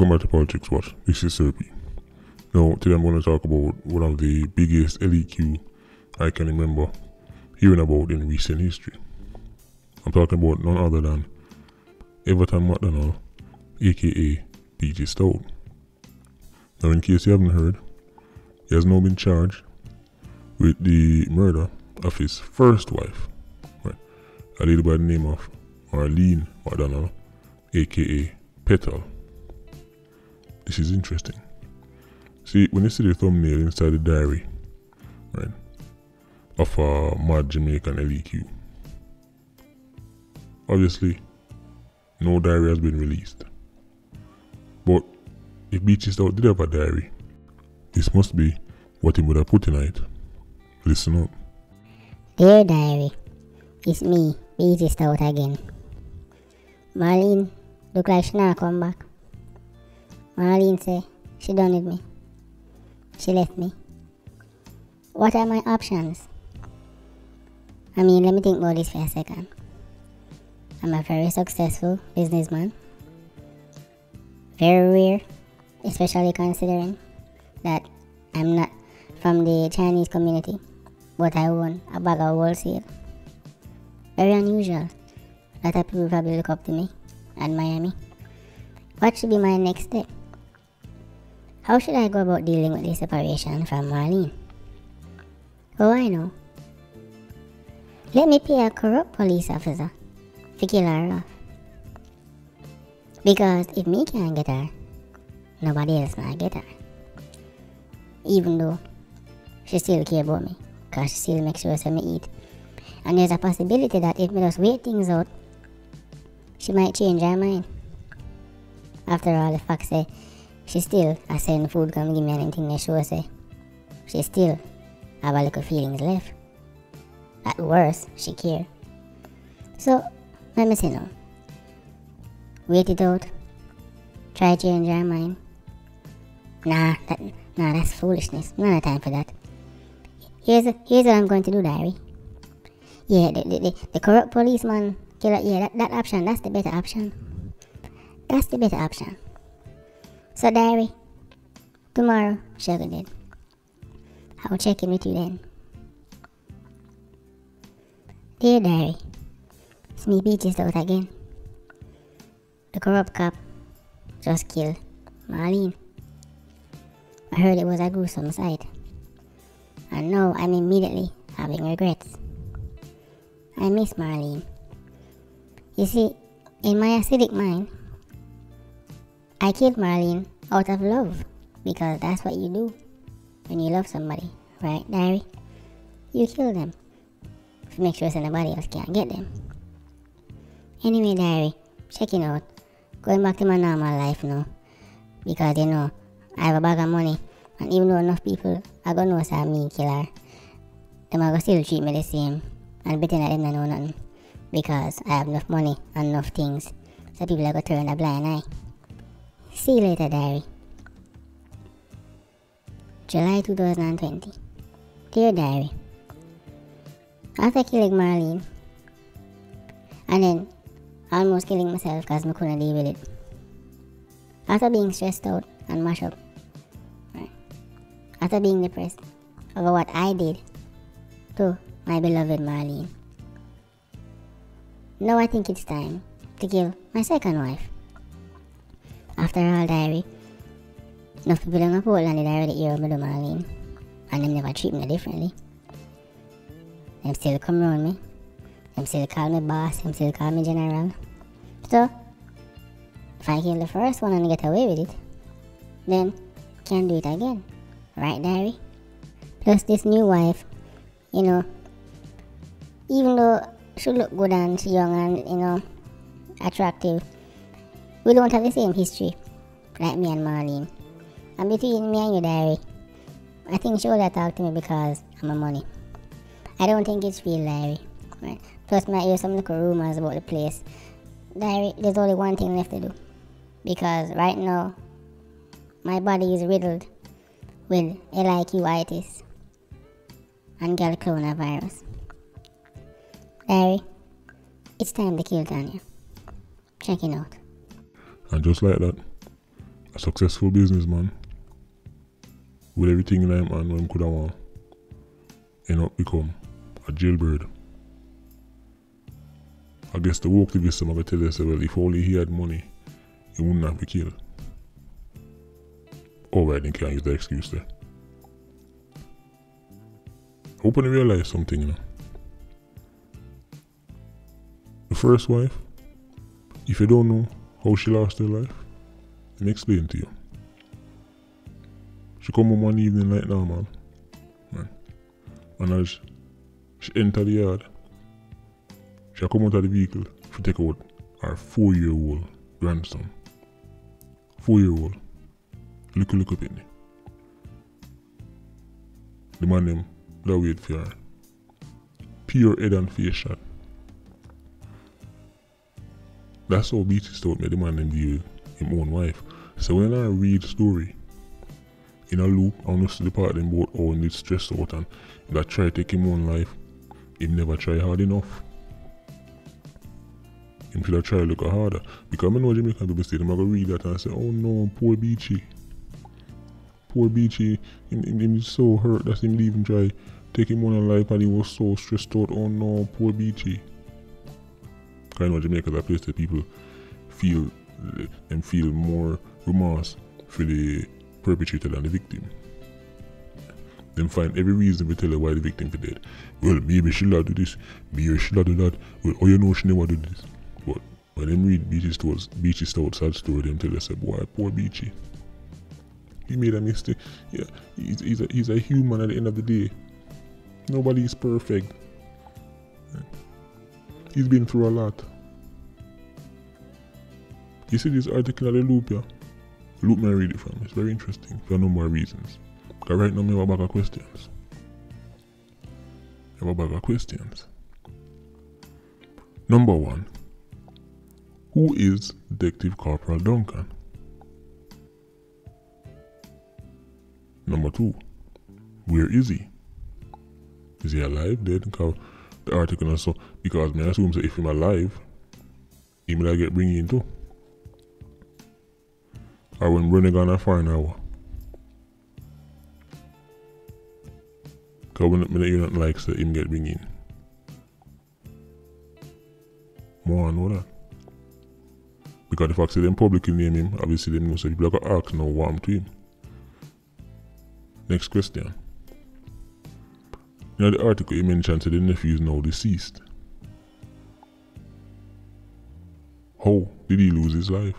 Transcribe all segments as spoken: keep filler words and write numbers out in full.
Welcome back to Politics Watch. This is Serpi. Now, today I'm going to talk about one of the biggest L E Q I can remember hearing about in recent history. I'm talking about none other than Everton McDonald, aka P J Stout. Now, in case you haven't heard, he has now been charged with the murder of his first wife, right, a lady by the name of Marlene McDonald, aka Petal. This is interesting. See, when you see the thumbnail inside the diary, right, of a mad Jamaican L E Q, obviously, no diary has been released. But if P J Stout did have a diary, this must be what he would have put in it. Listen up. Dear diary, it's me, P J Stout again. Marlene look like she not come back. Marlene say she done with me. She left me. What are my options? I mean, let me think about this for a second. I'm a very successful businessman. Very rare, especially considering that I'm not from the Chinese community, but I own a bag of wholesale. Very unusual. A lot of people probably look up to me, admire me. What should be my next step? How should I go about dealing with the separation from Marlene? Oh, I know. Let me pay a corrupt police officer to kill her off. Because if me can't get her, nobody else might get her. Even though she still care about me, cause she still make sure so me eat. And there's a possibility that if me just wait things out, she might change her mind. After all, the fact say she still a send food come give me anything they show say she still have a little feelings left. At worst, she care. So let me say no. Wait it out. Try change her mind. Nah, that nah that's foolishness. Not a time for that. Here's here's what I'm going to do, diary. Yeah, the the, the, the corrupt policeman killer, yeah, that, that option, that's the better option. That's the better option. So diary, tomorrow she'll be dead. I'll check in with you then. Dear diary, it's me P J Stout again. The corrupt cop just killed Marlene. I heard it was a gruesome sight. And now I'm immediately having regrets. I miss Marlene. You see, in my acidic mind, I killed Marlene out of love, because that's what you do when you love somebody, right, diary? You kill them to make sure somebody else can't get them. Anyway, diary, checking out, going back to my normal life now, because you know, I have a bag of money, and even though enough people are gonna know it's a me killer, them are gonna still treat me the same, and pretend that them don't know nothing, because I have enough money and enough things, so people are gonna turn a blind eye. See you later, diary. July two thousand twenty. Dear diary, after killing Marlene, and then almost killing myself because I couldn't deal with it, after being stressed out and mashed up, right, after being depressed over what I did to my beloved Marlene, now I think it's time to kill my second wife. After all, diary, enough people in Portland did already hear about Marlene, and them never treat me differently. Them still come around me, them still call me boss, them still call me general. So, if I kill the first one and get away with it, then can't do it again, right, diary? Plus this new wife, you know, even though she look good and she young and, you know, attractive, we don't have the same history like me and Marlene. And between me and you, diary, I think she would have talked to me because of my money. I don't think it's real, diary. Right? Plus, I hear some little rumors about the place. Diary, there's only one thing left to do. Because right now, my body is riddled with L I Q itis and girl coronavirus. Diary, it's time to kill Tanya. Check it out. And just like that, a successful businessman with everything in him and when could have want end up become a jailbird. I guess the activist I'm gonna tell you, say, well, if only he had money, he wouldn't have been killed. Alright, then can't use the excuse there. I hope I realize something, you know. The first wife, if you don't know how she lost her life, let me explain to you. She come home one evening like normal, man. And as she enter the yard, she come out of the vehicle, she take out her four-year-old grandson. Four-year-old. Look, look up at me. The man them that wait for her. Pure head and face shot. That's how Beachy Stout made the man them deal with his own wife. So when I read the story in a loop, I want to see the part of them both how he stressed out and that try to take him own life. He never try hard enough. He should have tried to look harder. Because I know Jamaican people say, I'm going to read that and say, oh no, poor Beachy. Poor Beachy, him, him, him is so hurt that him even try take him on life and he was so stressed out. Oh no, poor Beachy. I know Jamaica is a place that people feel and feel more remorse for the perpetrator than the victim. Them find every reason to tell her why the victim is dead. Well, maybe she'll do this, maybe she'll do that. Well, oh you know she never do this. But when them read Beachy Stout's Beachy Stout's sad story, them tell us, boy, poor Beachy. He made a mistake. Yeah, he's, he's, a, he's a human at the end of the day. Nobody is perfect. He's been through a lot. You see this article at the Loop, yeah? Loop me read it from. It's very interesting for no more reasons. Because right now I have a bag of questions. I have a bag of questions. Number one. Who is Detective Corporal Duncan? Number two. Where is he? Is he alive, dead? Because the article and so because I assume that if he's alive, he might get bring in too. Or when running on a fire now. Because when I hear nothing like that, him get bring in. More I know that. Because the fact that them publicly name him, obviously them know so people are going to ask now what happened to him. Next question. In the article he mentioned that the nephew is now deceased. How did he lose his life?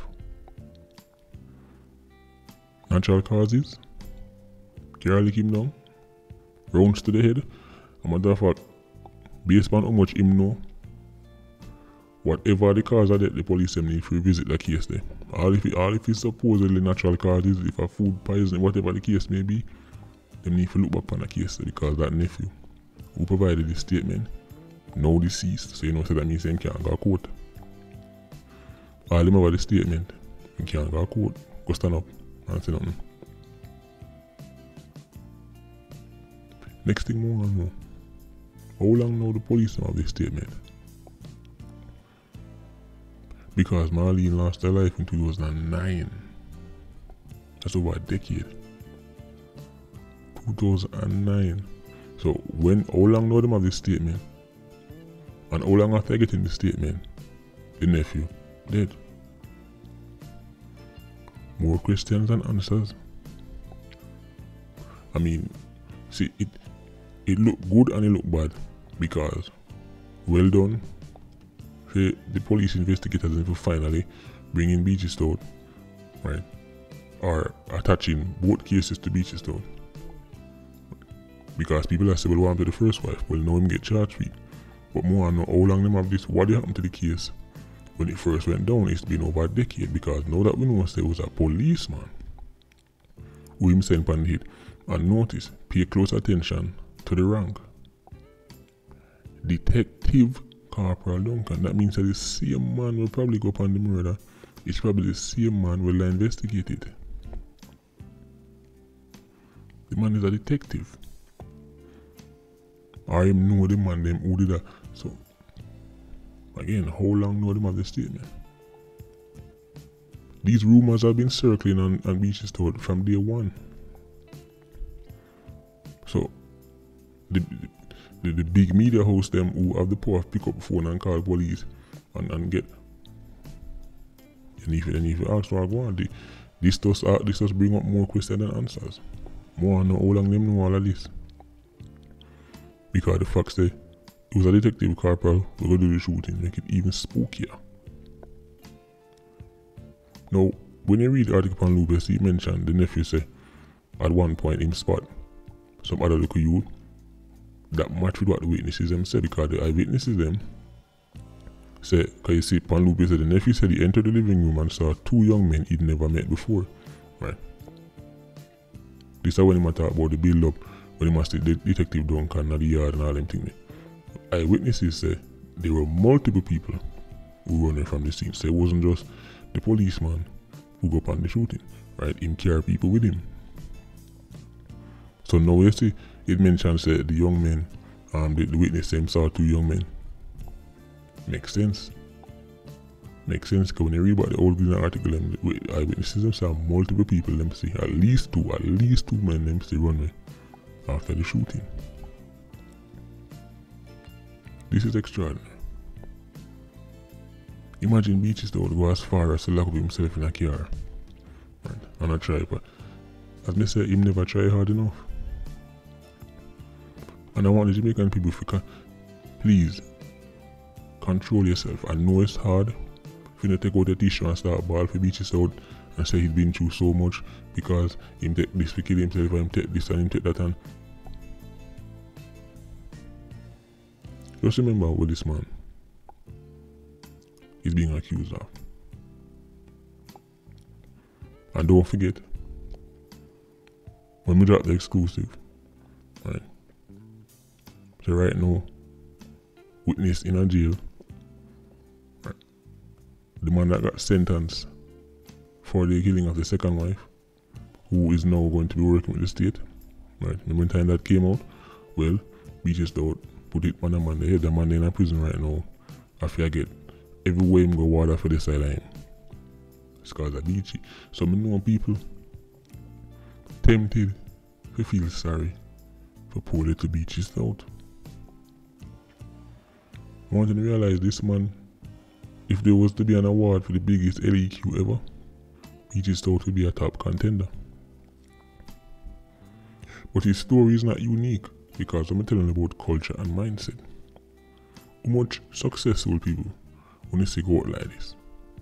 Natural causes? Car lick him down? Rounds to the head? A matter of fact, based on how much him know, whatever the cause of death, the police them need to revisit the case there. All if, it, all if it's supposedly natural causes, if a food poisoning, whatever the case may be, them need to look back on the case there because that nephew who provided the statement now deceased, so you know so that means he can't go to court. All them over the statement, he can't go to court. Go stand up and say nothing. Next thing more and more. How long now the police have this statement? Because Marlene lost her life in two thousand nine. That's over a decade. two thousand nine. So when how long now them have this statement? And how long after getting the statement, the nephew dead? More questions than answers. I mean, see it it look good and it look bad because well done for the police investigators and for finally bringing Beachy Stout, right? Or attaching both cases to Beachy Stout. Because people are saying, well, what happened to the first wife? Well, now him get charged with it. But more I know how long them have this, what happened to the case when it first went down. It's been over a decade because now that we know there was a policeman who him sent on the hit and notice, pay close attention to the rank. Detective Corporal Duncan. That means that the same man will probably go upon the murder. It's probably the same man will investigate it. The man is a detective. Or him know the man them who did that. So again, how long know them have the statement? These rumors have been circling on, on Beaches-Stoutt from day one. So, the, the the big media hosts them who have the power to pick up the phone and call police and, and get. And if, and if you ask for a go on, this does, uh, this does bring up more questions than answers. More know how long them know all of this. Because the fact that it was a detective corporal who go do the shooting, make it even spookier. Now, when you read the article on Lubis, he mentioned the nephew say at one point him spot some other local youth that match with what the witnesses them said, because the eyewitnesses them say, because you see Pan Lubis said the nephew said he entered the living room and saw two young men he'd never met before. Right. This is when he talk about the build up when he must the detective Duncan at the yard and all them things. Eyewitnesses say there were multiple people who running from the scene. So it wasn't just the policeman who go upon the shooting, right? Him carry people with him. So now you see, it mentions that the young men, um, the, the witness same saw two young men. Makes sense. Makes sense, because when you read about the old Green article, them, the eyewitnesses them saw multiple people, them see at least two, at least two men them see runway after the shooting. This is extraordinary. Imagine Beaches-Stoutt go as far as to lock up himself in a car, right, and a try, but as me say, him never try hard enough. And I want the Jamaican people to please control yourself. I know it's hard. If you don't take out the tissue and start ball for Beaches-Stoutt and say he's been through so much because him take this to kill himself, or him take this and him take that, and just remember what this man is being accused of. And don't forget, when we drop the exclusive, right? So right now, witness in a jail, right? The man that got sentenced for the killing of the second wife, who is now going to be working with the state, right? Remember the time that came out? Well, Beaches-Stoutt put it on a man, the head, the man in a prison right now, after I get everywhere him go water for the side of him. It's cause of Beachy. So I know people tempted to feel sorry for poor little Beaches-Stoutt. I want you to realize this man, if there was to be an award for the biggest L E Q ever, Beaches-Stoutt would be a top contender. But his story is not unique, because I'm telling about culture and mindset. How much successful people when they say go out like this?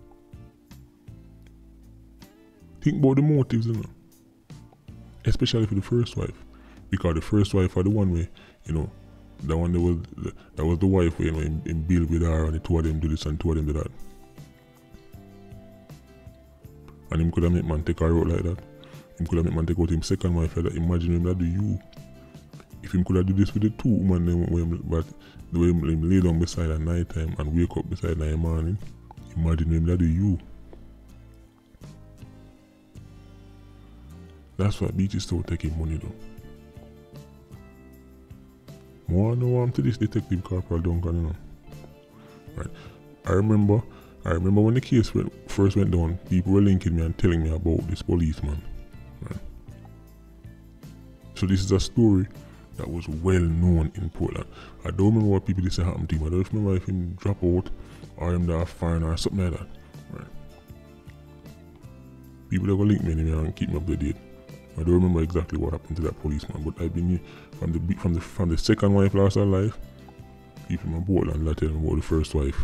Think about the motives, you know? Especially for the first wife, because the first wife are the one way, you know, that one that was that was the wife where, you know, in, in build with her and the two of them do this and two of them do that. And him could have made man take her out like that. Him could have made man take out him second wife like that. Imagine him that do you. If him could have do this with the two women them, him, but the way him, him lay down beside at night time and wake up beside in the morning, imagine him that do you. That's why Beaches-Stoutt taking money though. More no harm to this detective corporal Duncan, you know. Right. I remember I remember when the case went, first went down, people were linking me and telling me about this policeman. Right. So this is a story that was well known in Portland. I don't remember what people say happened to him. I don't remember if him drop out or him that foreigner or something like that. Right. People that go link me anyway and keep me up to date. I don't remember exactly what happened to that policeman, but I've been from the from the from the second wife lost her life. People in Portland that tell me about the first wife.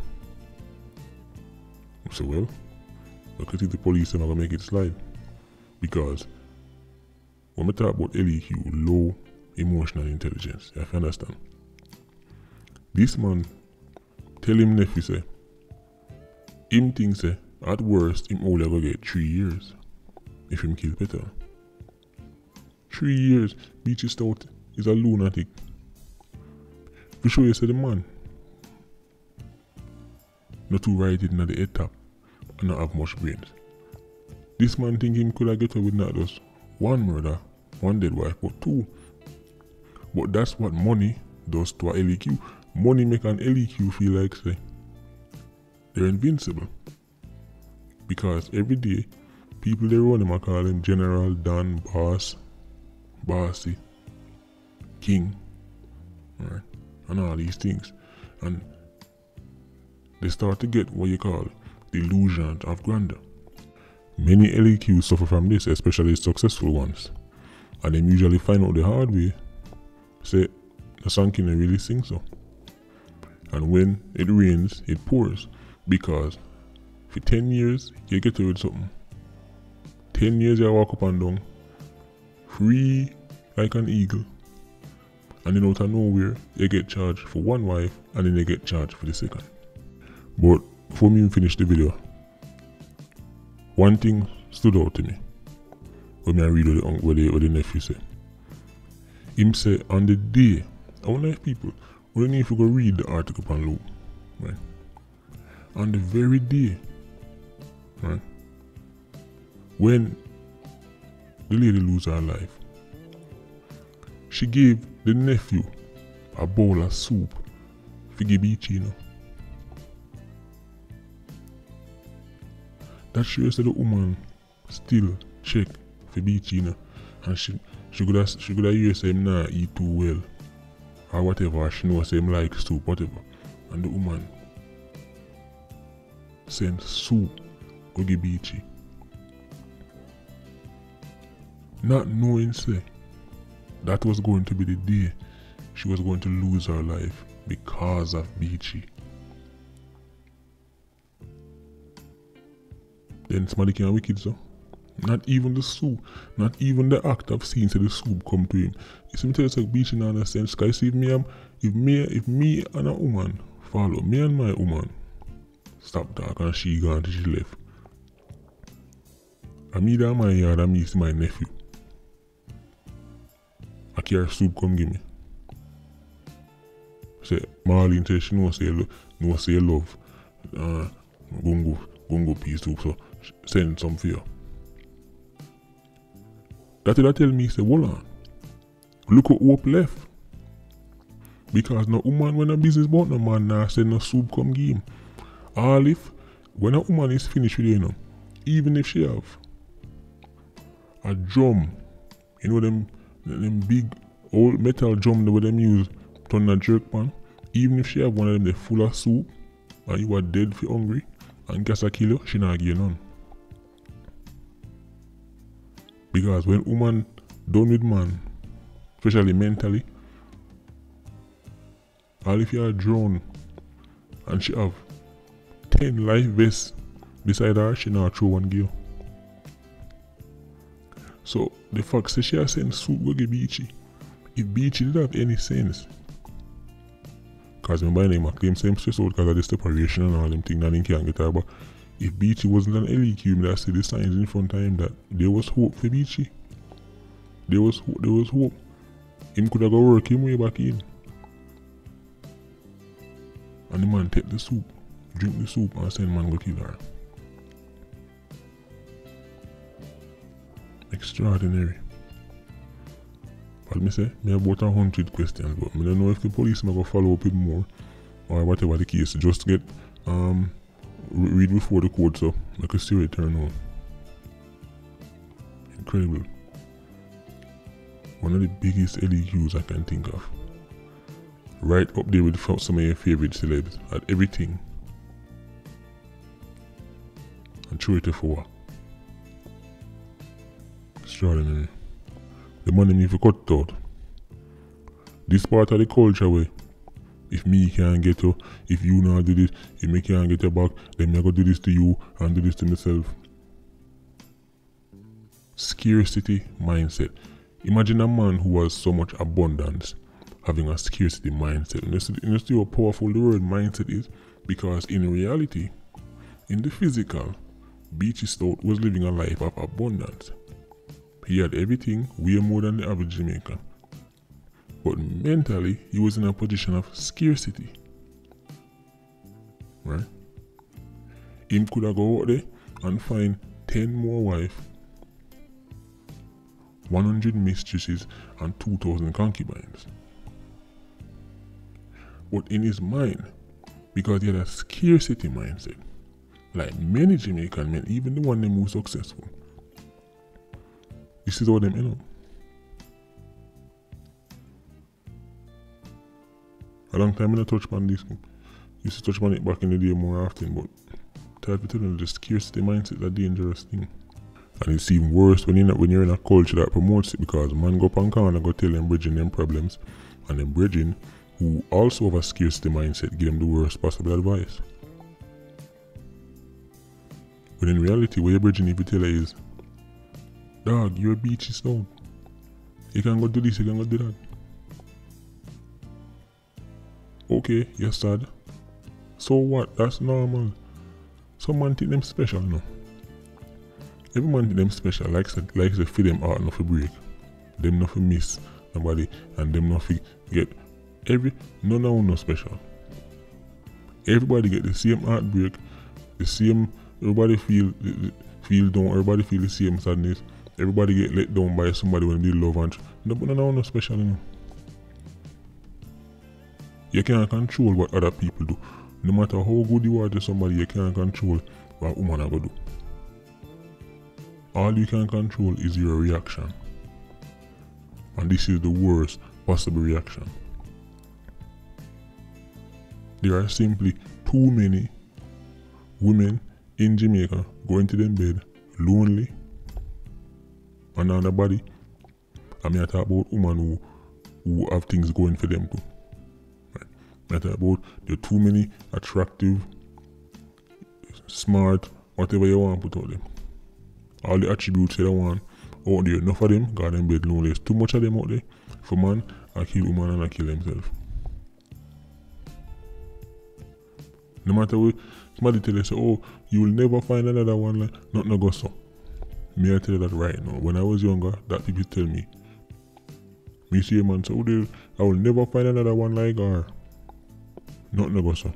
I said, well, look at the police are gonna make it slide, because when we talk about L E Q, low emotional intelligence, you have to understand. This man tell him nephew say, him think say at worst him only ever get three years if him kill Peter. Three years, Beaches-Stoutt is a lunatic. To show you say the man not too right in at the head top and not have much brains. This man think him could have get away with not just one murder, one dead wife, but two. But that's what money does to a L E Q. Money make an L E Q feel like say they're invincible. Because every day, people they run him, I call him General, Don, Boss, Bossy, King, right? And all these things. And they start to get what you call the illusion of grandeur. Many L E Qs suffer from this, especially successful ones. And they usually find out the hard way. Say, the song can really sing so. And when it rains, it pours. Because for ten years, you get to read something. ten years you walk up and down, free like an eagle. And then out of nowhere, you get charged for one wife, and then you get charged for the second. But before me finish the video, one thing stood out to me when I read what the, what the, what the nephew said. Him say on the day, I wonder if people, we don't need to go read the article on Luke, right? On the very day, right, when the lady lose her life, she gave the nephew a bowl of soup for Beachy, you know. That shows that the woman still check for Beachy, you know, and she she could have she could have hear say him nah eat too well or whatever. She knows him like soup, whatever, and the woman sent soup go give Beachy, not knowing say that was going to be the day she was going to lose her life because of Beachy. Then somebody can wicked so. Not even the soup, not even the act of seeing say the soup come to him. You see me tell you like Beachy in a sense, because if me, if me if me and a woman follow, me and my woman stop talking and she gone till she left. And me down my yard and me see my nephew. I carry soup come give me. Say Marlene say she know say know say love uh gungo gungo pea soup, so send some for you. That will tell me say hold on. Look at hope left. Because no woman when a business about no man now send no soup come give him. All if when a woman is finished with you, you know, even if she have a drum, you know them them big old metal drum that them use turn a jerk pan, even if she have one of them they full of soup and you are dead for hungry and guess a kill you, she not give you none. Because when woman done with man, especially mentally, all if you are drowned and she have ten life vests beside her, she not throw one give. So the fact that she has sent soup go give Beachy, if Beachy did have any sense, because remember him I claim same stress out because of the separation and all them things that he can't get her, but if Beachy wasn't an L E Q, I see the signs in front of him that there was hope for Beachy. There was hope, there was hope. Him could have go work him way back in. And the man take the soup, drink the soup and send man go kill her. Extraordinary. But me say, me about a hundred questions, but I don't know if the police may go follow up with more or whatever the case. Just get um read before the court so I can see it turn out. Incredible. One of the biggest L E Qs I can think of. Right up there with some of your favorite celebs at everything. And throw it for what? Extraordinary. The money me for cut out. This part of the culture way. If me can't get you, if you not do this, if me can't get you back, then me go do this to you and do this to myself. Scarcity mindset. Imagine a man who has so much abundance having a scarcity mindset. And you know, see how powerful the word mindset is? Because in reality, in the physical, Beachy Stout was living a life of abundance. He had everything, way more than the average Jamaican. But mentally, he was in a position of scarcity. Right? Him could have go out there and find ten more wives, one hundred mistresses, and two thousand concubines. But in his mind, because he had a scarcity mindset, like many Jamaican men, even the one them who successful. This is how them end up. A long time I don't touch on this. Used to touch on it back in the day more often, but try to tell them the scarcity mindset is a dangerous thing. And it's even worse when you're not, when you're in a culture that promotes it, because man go up and corner go tell them bridging them problems, and them bridging who also have a scarcity mindset give them the worst possible advice. But in reality, what you're bridging if you tell her is, dog, your beach is down. You can go do this, you can go do that. Okay, you're sad. So what? That's normal. Some man think them special, no? Every man think them special, likes to, likes to feed them out, not for break. Them not for miss nobody, and them not for get every, none of them no special. Everybody get the same heartbreak, the same, everybody feel, feel down, everybody feel the same sadness. Everybody get let down by somebody when they love and no, none of them no special, you know? You can't control what other people do. No matter how good you are to somebody, you can't control what a woman are going to do. All you can control is your reaction. And this is the worst possible reaction. There are simply too many women in Jamaica going to them bed lonely and on their body. I mean, I talk about women who, who have things going for them too. I talk about there are too many attractive, smart, whatever you want to put out them. All the attributes you want out there, enough of them, got them bed lonely. There's too much of them out there. For man, I kill woman and I kill himself. No matter what, somebody tell you, say, oh, you will never find another one like, not no go so. Me I tell you that right now. When I was younger, that people tell me. Me say, man, so oh, I will never find another one like her. Not no go so.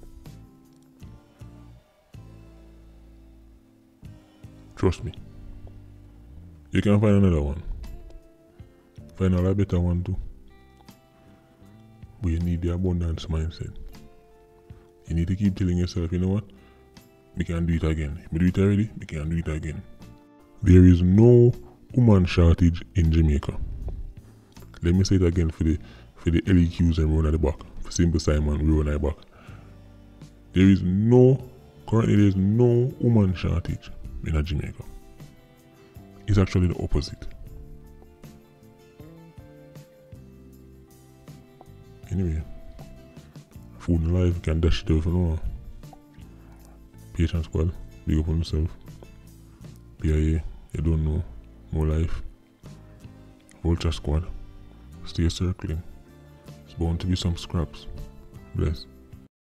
Trust me. You can find another one. Find a better one too. But you need the abundance mindset. You need to keep telling yourself, you know what? We can do it again. We do it already, we can do it again. There is no woman shortage in Jamaica. Let me say it again for the for the L E Qs and run at the back. For Simple Simon, we run at the back. There is no, currently there is no woman shortage in Jamaica. It's actually the opposite. Anyway, food in life can dash it over now. Patience squad, big up on yourself. P I A, you don't know, more life. Vulture squad, stay circling. It's bound to be some scraps. Bless.